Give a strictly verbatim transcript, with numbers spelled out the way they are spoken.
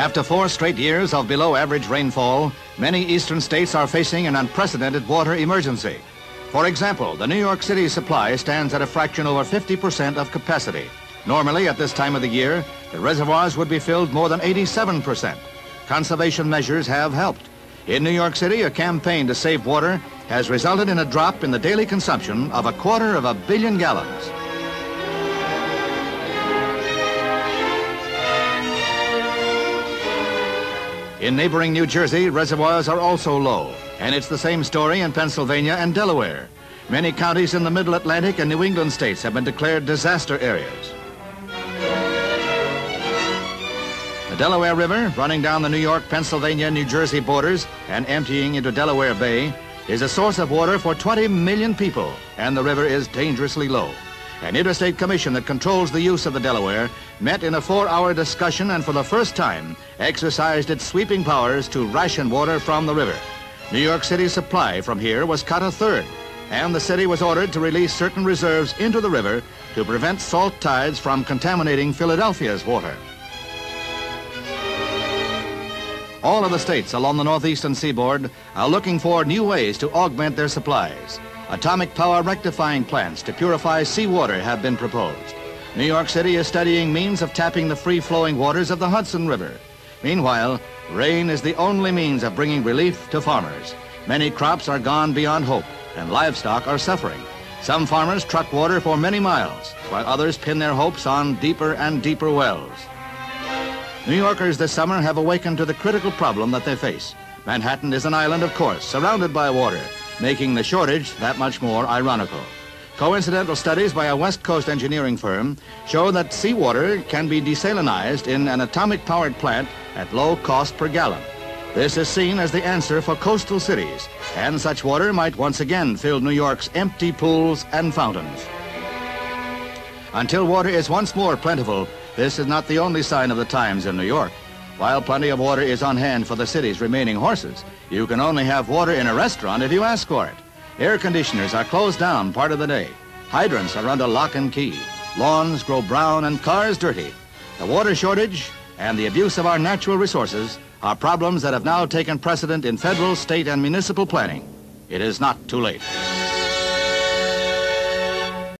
After four straight years of below-average rainfall, many eastern states are facing an unprecedented water emergency. For example, the New York City supply stands at a fraction over fifty percent of capacity. Normally, at this time of the year, the reservoirs would be filled more than eighty-seven percent. Conservation measures have helped. In New York City, a campaign to save water has resulted in a drop in the daily consumption of a quarter of a billion gallons. In neighboring New Jersey, reservoirs are also low, and it's the same story in Pennsylvania and Delaware. Many counties in the Middle Atlantic and New England states have been declared disaster areas. The Delaware River, running down the New York, Pennsylvania, New Jersey borders and emptying into Delaware Bay, is a source of water for twenty million people, and the river is dangerously low. An interstate commission that controls the use of the Delaware met in a four-hour discussion and for the first time exercised its sweeping powers to ration water from the river. New York City's supply from here was cut a third, and the city was ordered to release certain reserves into the river to prevent salt tides from contaminating Philadelphia's water. All of the states along the northeastern seaboard are looking for new ways to augment their supplies. Atomic power rectifying plants to purify seawater have been proposed. New York City is studying means of tapping the free-flowing waters of the Hudson River. Meanwhile, rain is the only means of bringing relief to farmers. Many crops are gone beyond hope, and livestock are suffering. Some farmers truck water for many miles, while others pin their hopes on deeper and deeper wells. New Yorkers this summer have awakened to the critical problem that they face. Manhattan is an island, of course, surrounded by water, making the shortage that much more ironical. Coincidental studies by a West Coast engineering firm show that seawater can be desalinized in an atomic-powered plant at low cost per gallon. This is seen as the answer for coastal cities, and such water might once again fill New York's empty pools and fountains. Until water is once more plentiful, this is not the only sign of the times in New York. While plenty of water is on hand for the city's remaining horses, you can only have water in a restaurant if you ask for it. Air conditioners are closed down part of the day. Hydrants are under lock and key. Lawns grow brown and cars dirty. The water shortage and the abuse of our natural resources are problems that have now taken precedent in federal, state, and municipal planning. It is not too late.